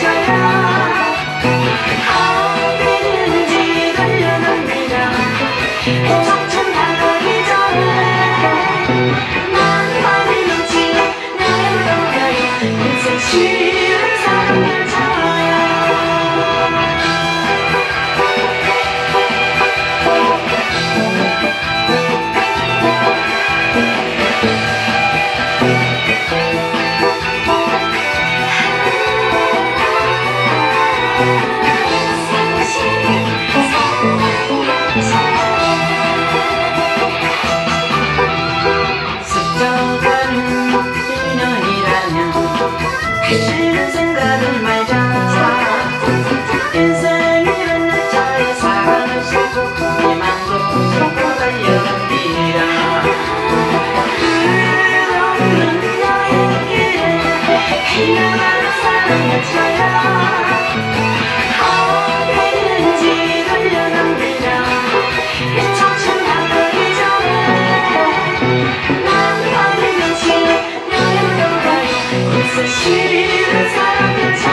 외쳐요. 어디든지 달려갑니다. 청춘 다가기 전에 낭만이 넘치는 내일로 가요. 인생 쉬운 사랑을 잡아요. 싫은 생각을 말자. 인생이란 열차에 사랑을 싣고 희망도 싣고 달려갑니다. 끝없는 나의 길에 희망하는 사랑 외쳐요. 어디든지 달려갑니다. 이 청춘 다가기 전에 낭만이 넘치는 내일로 가요. 인생 쉬운 사랑을